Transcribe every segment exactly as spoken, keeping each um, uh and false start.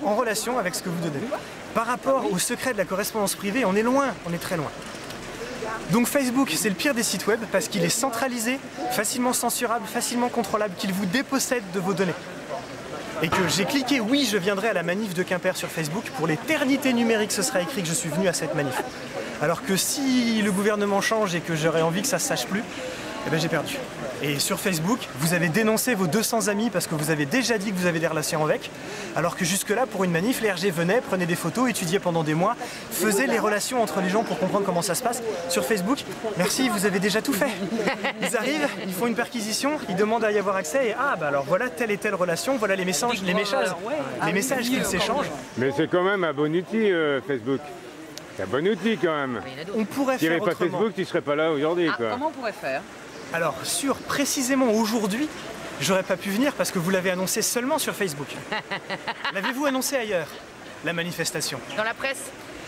en relation avec ce que vous donnez. Par rapport au secret de la correspondance privée, on est loin, on est très loin. Donc Facebook, c'est le pire des sites web parce qu'il est centralisé, facilement censurable, facilement contrôlable, qu'il vous dépossède de vos données. Et que j'ai cliqué oui, je viendrai à la manif de Quimper sur Facebook, pour l'éternité numérique, ce sera écrit que je suis venu à cette manif. Alors que si le gouvernement change et que j'aurais envie que ça se sache plus, eh ben j'ai perdu. Et sur Facebook, vous avez dénoncé vos deux cents amis parce que vous avez déjà dit que vous avez des relations avec, alors que jusque-là, pour une manif, les R G venaient, prenaient des photos, étudiaient pendant des mois, faisaient les relations entre les gens pour comprendre comment ça se passe. Sur Facebook, merci, vous avez déjà tout fait. Ils arrivent, ils font une perquisition, ils demandent à y avoir accès et ah bah alors voilà telle et telle relation, voilà les messages, les messages, les messages qu'ils s'échangent. Mais c'est quand même un bon outil euh, Facebook. C'est un bon outil quand même. On pourrait Si il n'y faire avait pas autrement. Facebook, tu ne serais pas là aujourd'hui. Ah, comment on pourrait faire? Alors, sur précisément aujourd'hui, j'aurais pas pu venir parce que vous l'avez annoncé seulement sur Facebook. L'avez-vous annoncé ailleurs, la manifestation? Dans la presse?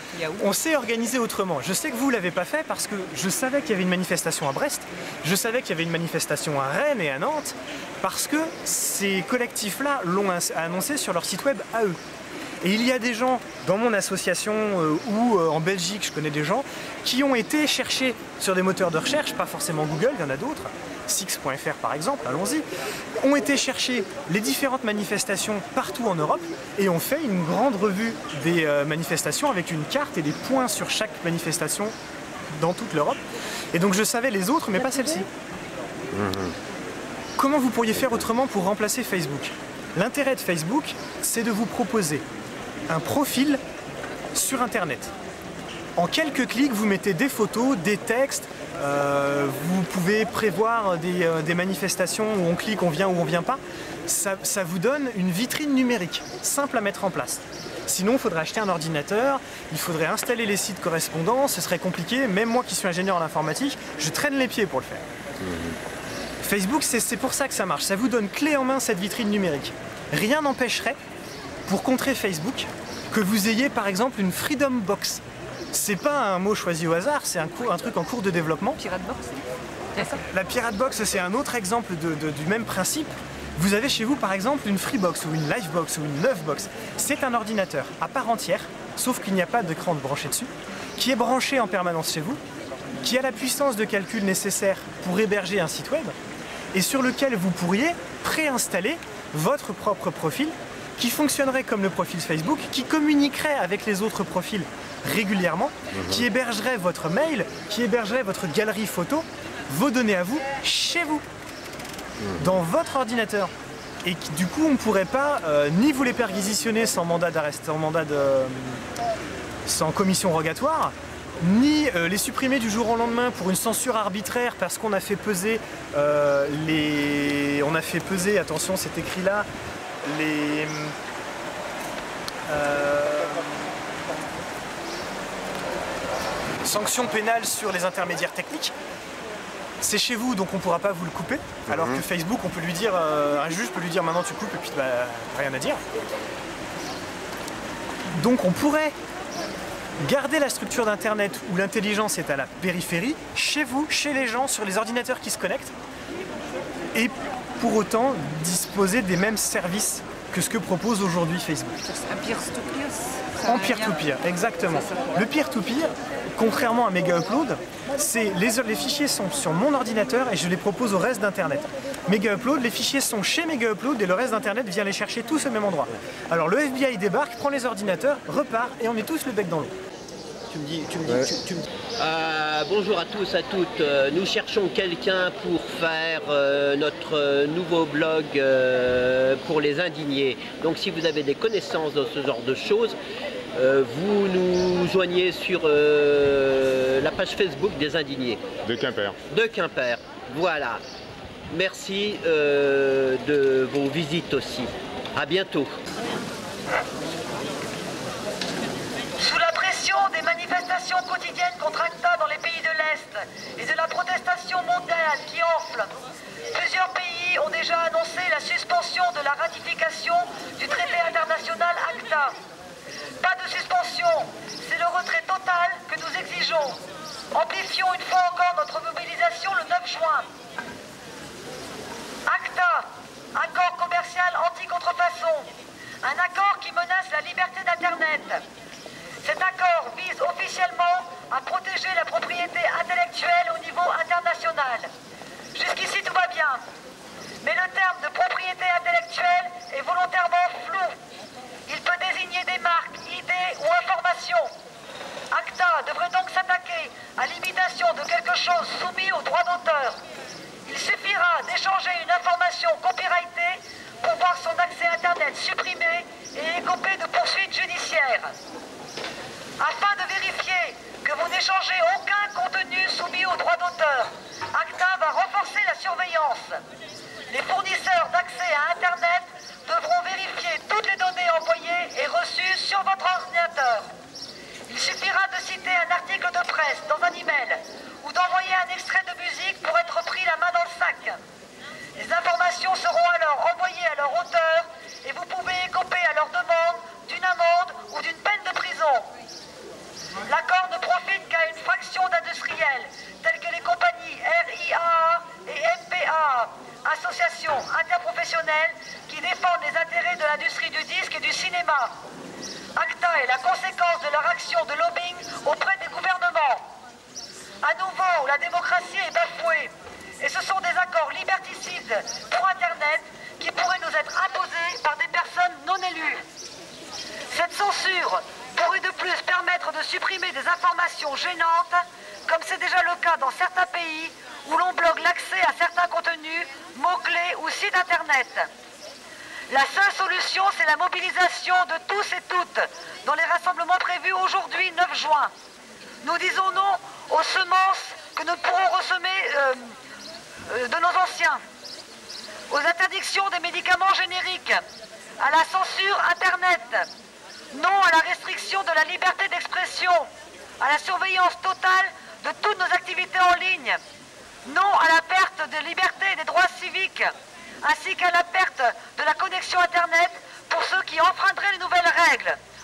On s'est organisé autrement. Je sais que vous ne l'avez pas fait parce que je savais qu'il y avait une manifestation à Brest, je savais qu'il y avait une manifestation à Rennes et à Nantes, parce que ces collectifs-là l'ont annoncé sur leur site web à eux. Et il y a des gens dans mon association euh, ou euh, en Belgique, je connais des gens, qui ont été chercher sur des moteurs de recherche, pas forcément Google, il y en a d'autres, six point F R par exemple, allons-y, ont été chercher les différentes manifestations partout en Europe et ont fait une grande revue des euh, manifestations avec une carte et des points sur chaque manifestation dans toute l'Europe. Et donc je savais les autres, mais pas celle-ci. Mmh. Comment vous pourriez faire autrement pour remplacer Facebook? L'intérêt de Facebook, c'est de vous proposer un profil sur Internet. En quelques clics, vous mettez des photos, des textes, euh, vous pouvez prévoir des, euh, des manifestations où on clique, on vient ou on vient pas. Ça, ça vous donne une vitrine numérique, simple à mettre en place. Sinon, il faudrait acheter un ordinateur, il faudrait installer les sites correspondants, ce serait compliqué. Même moi qui suis ingénieur en informatique, je traîne les pieds pour le faire. Mmh. Facebook, c'est pour ça que ça marche. Ça vous donne clé en main cette vitrine numérique. Rien n'empêcherait, pour contrer Facebook, que vous ayez par exemple une Freedom Box. C'est pas un mot choisi au hasard, c'est un, un truc en cours de développement. Pirate Box, c'est ça? La Pirate Box, c'est un autre exemple de, de, du même principe. Vous avez chez vous par exemple une Freebox ou une Livebox ou une Neufbox. C'est un ordinateur à part entière, sauf qu'il n'y a pas d'écran branché dessus, qui est branché en permanence chez vous, qui a la puissance de calcul nécessaire pour héberger un site web, et sur lequel vous pourriez préinstaller votre propre profil qui fonctionnerait comme le profil Facebook, qui communiquerait avec les autres profils régulièrement, mmh. qui hébergerait votre mail, qui hébergerait votre galerie photo, vos données à vous, chez vous, mmh. dans votre ordinateur. Et qui, du coup, on ne pourrait pas euh, ni vous les perquisitionner sans mandat d'arrest, sans mandat de, euh, sans commission rogatoire, ni euh, les supprimer du jour au lendemain pour une censure arbitraire parce qu'on a fait peser euh, les... On a fait peser, attention c'est écrit là, les... Euh, sanctions pénales sur les intermédiaires techniques. C'est chez vous, donc on ne pourra pas vous le couper, alors mmh. que Facebook, on peut lui dire, euh, un juge peut lui dire maintenant tu coupes et puis bah, rien à dire. Donc on pourrait garder la structure d'Internet où l'intelligence est à la périphérie, chez vous, chez les gens, sur les ordinateurs qui se connectent, et pour autant disposer des mêmes services que ce que propose aujourd'hui Facebook. Un peer-to-peer. En peer-to-peer, exactement. Le peer-to-peer, contrairement à Mega Upload, c'est les, les fichiers sont sur mon ordinateur et je les propose au reste d'Internet. Mega Upload, les fichiers sont chez Mega Upload et le reste d'Internet vient les chercher tous au même endroit. Alors le F B I débarque, prend les ordinateurs, repart et on est tous le bec dans l'eau. Tu me dis, tu me dis, ouais. tu, tu me... Euh, bonjour à tous, à toutes. Euh, nous cherchons quelqu'un pour faire euh, notre euh, nouveau blog euh, pour les indignés. Donc si vous avez des connaissances dans ce genre de choses, euh, vous nous joignez sur euh, la page Facebook des indignés. De Quimper. De Quimper, voilà. Merci euh, de vos visites aussi. À bientôt. Des manifestations quotidiennes contre ACTA dans les pays de l'Est et de la protestation mondiale qui enfle. Plusieurs pays ont déjà annoncé la suspension de la ratification du traité international ACTA. Pas de suspension, c'est le retrait total que nous exigeons. Amplifions une fois encore notre mobilisation le neuf juin. ACTA, accord commercial anti-contrefaçon, un accord qui menace la liberté chose soumis au droit d'auteur. Il suffira d'échanger une information copyrightée pour voir son accès Internet supprimé et écopé de poursuites judiciaires. Afin de vérifier que vous n'échangez aucun contenu soumis au droit d'auteur, ACTA va renforcer la surveillance. Les fournisseurs d'accès à Internet devront vérifier toutes les données envoyées et reçues sur votre ordinateur. Il suffira de citer un article de presse dans un email ou d'envoyer un extrait de musique pour être pris la main dans le sac. Les informations seront alors envoyées à leur auteur et vous pouvez écoper à leur demande d'une amende ou d'une peine de prison. L'accord ne profite qu'à une fraction d'industriels, tels que les compagnies R I A A et M P A A, associations interprofessionnelles qui défendent les intérêts de l'industrie du disque et du cinéma. ACTA est la conséquence de leur action de lobbying auprès des gouvernements. À nouveau, la démocratie est bafouée, et ce sont des accords liberticides pour Internet qui pourraient nous être imposés par des personnes non élues. Cette censure pourrait de plus permettre de supprimer des informations gênantes, comme c'est déjà le cas dans certains pays où l'on bloque l'accès à certains contenus, mots-clés ou sites Internet. La seule solution, c'est la mobilisation de tous et toutes dans les rassemblements prévus aujourd'hui, neuf juin. Nous disons non aux semences que nous pourrons ressemer euh, euh, de nos anciens, aux interdictions des médicaments génériques, à la censure Internet, non à la restriction de la liberté d'expression, à la surveillance totale de toutes nos activités en ligne, non à la perte de liberté et des droits civiques, ainsi qu'à la perte de la connexion Internet pour ceux qui enfreindraient les nouvelles règles.